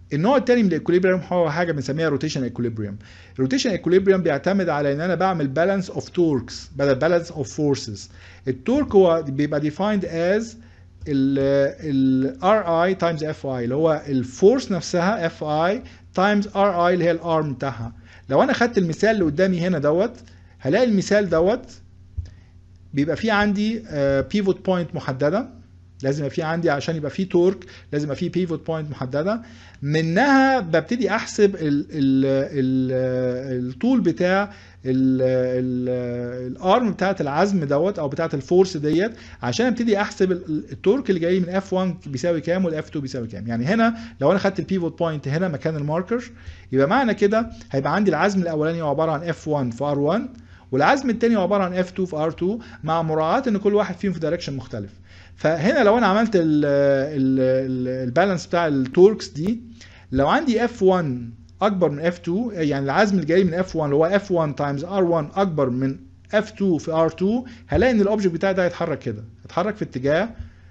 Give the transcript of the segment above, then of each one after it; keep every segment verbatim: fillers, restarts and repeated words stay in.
النوع الثاني من الايكوليبريم هو حاجه بنسميها روتيشن ايكوليبريم. الروتيشن ايكوليبريم بيعتمد على ان انا بعمل بالانس اوف توركس بدل بالانس اوف فورسز. التورك هو بيبقى ديفايند از ال ار اي تايمز اف اي، اللي هو الفورس نفسها اف اي تايمز ار اي اللي هي الارم بتاعها. لو انا خدت المثال اللي قدامي هنا دوت، هلاقي المثال دوت بيبقى فيه عندي بيفوت بوينت محدده، لازم يبقى في عندي عشان يبقى في تورك لازم يبقى في بيفوت بوينت محدده، منها ببتدي احسب ال ال ال الطول بتاع الارم بتاعت العزم دوت او بتاعت الفورس ديت، عشان ابتدي احسب التورك اللي جاي من اف واحد بيساوي كام والاف اتنين بيساوي كام. يعني هنا لو انا خدت البيفوت بوينت هنا مكان الماركر، يبقى معنى كده هيبقى عندي العزم الاولاني عباره عن اف واحد في ار واحد، والعزم الثاني عباره عن اف اتنين في ار اتنين، مع مراعاه ان كل واحد فيهم في دايركشن مختلف. فهنا لو انا عملت البالانس بتاع التوركس دي، لو عندي اف واحد اكبر من اف اتنين، يعني العزم اللي جاي من اف واحد اللي هو اف واحد تايمز ار واحد اكبر من اف اتنين في ار اتنين، هلاقي ان الاوبجكت بتاعي ده هيتحرك كده، هيتحرك في اتجاه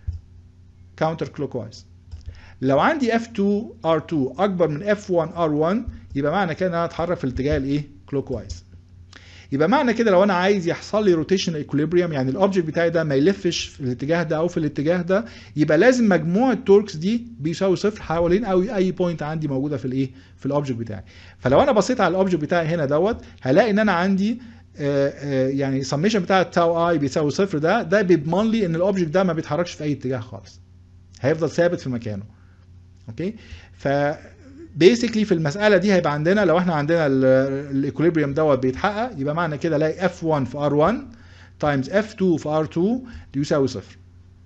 كاونتر كلوك وايز. لو عندي اف اتنين ار اتنين اكبر من اف واحد ار واحد، يبقى معنى كده ان انا هتحرك في الاتجاه الايه كلوك وايز. يبقى معنى كده لو انا عايز يحصل لي روتيشن ايكوليبريم، يعني الاوبجكت بتاعي ده ما يلفش في الاتجاه ده او في الاتجاه ده، يبقى لازم مجموع التوركس دي بيساوي صفر حوالين او اي بوينت عندي موجوده في الايه في الاوبجكت بتاعي. فلو انا بصيت على الاوبجكت بتاعي هنا دوت، هلاقي ان انا عندي آآ آآ يعني سميشن بتاع التاو اي بيساوي صفر، ده ده بيضمن لي ان الاوبجكت ده ما بيتحركش في اي اتجاه خالص، هيفضل ثابت في مكانه. اوكي، ف بيسكلي في المساله دي هيبقى عندنا لو احنا عندنا الايكوليبريم دوت بيتحقق، يبقى معنى كده الاقي اف واحد في ار واحد تايمز اف اتنين في ار اتنين دي يساوي صفر.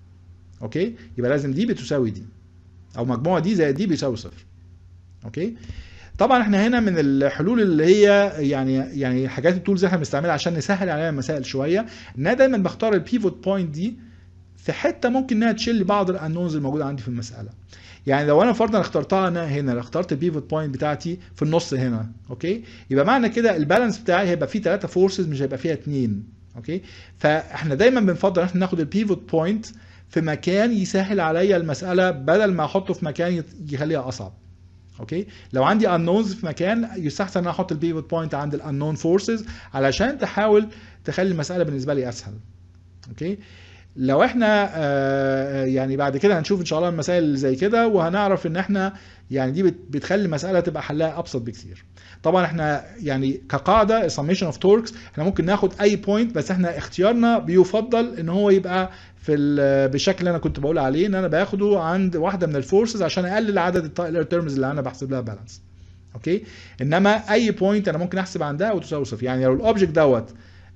اوكي، يبقى لازم دي بتساوي دي، او مجموعه دي زائد دي بيساوي صفر. اوكي، طبعا احنا هنا من الحلول اللي هي يعني يعني حاجات التولز احنا بنستعملها عشان نسهل علينا المسائل شويه، ان انا دايما بختار البيفوت بوينت دي في حته ممكن انها تشيل بعض الانونز الموجوده عندي في المساله. يعني لو انا فرضا اخترتها انا هنا، لو اخترت البيفوت بوينت بتاعتي في النص هنا، اوكي، يبقى معنى كده البالانس بتاعي هيبقى فيه ثلاثة فورسز مش هيبقى فيها اثنين. اوكي، فاحنا دايما بنفضل احنا ناخد البيفوت بوينت في مكان يسهل عليا المساله، بدل ما احطه في مكان يخليها اصعب. اوكي، لو عندي انونز في مكان، يستحسن ان انا احط البيفوت بوينت عند الانون فورسز علشان تحاول تخلي المساله بالنسبه لي اسهل. اوكي، لو احنا آه يعني بعد كده هنشوف ان شاء الله المسائل اللي زي كده، وهنعرف ان احنا يعني دي بتخلي المساله تبقى حلها ابسط بكثير. طبعا احنا يعني كقاعده summation اوف توركس احنا ممكن ناخد اي بوينت، بس احنا اختيارنا بيفضل ان هو يبقى في بالشكل اللي انا كنت بقول عليه، ان انا باخده عند واحده من الفورسز عشان اقلل عدد التيرمز اللي انا بحسب لها بالانس. اوكي، انما اي بوينت انا ممكن احسب عندها وتساوي صفر. يعني لو الاوبجكت دوت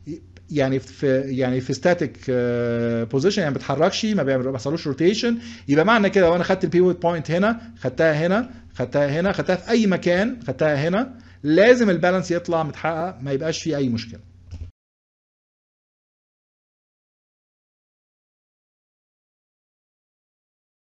يعني في يعني في ستاتيك بوزيشن، يعني ما بيتحركش، ما بيحصلوش روتيشن، يبقى معنى كده لو انا خدت البيفوت بوينت هنا، خدتها هنا، خدتها هنا، خدتها في اي مكان، خدتها هنا، لازم البالانس يطلع متحقق، ما يبقاش فيه اي مشكله.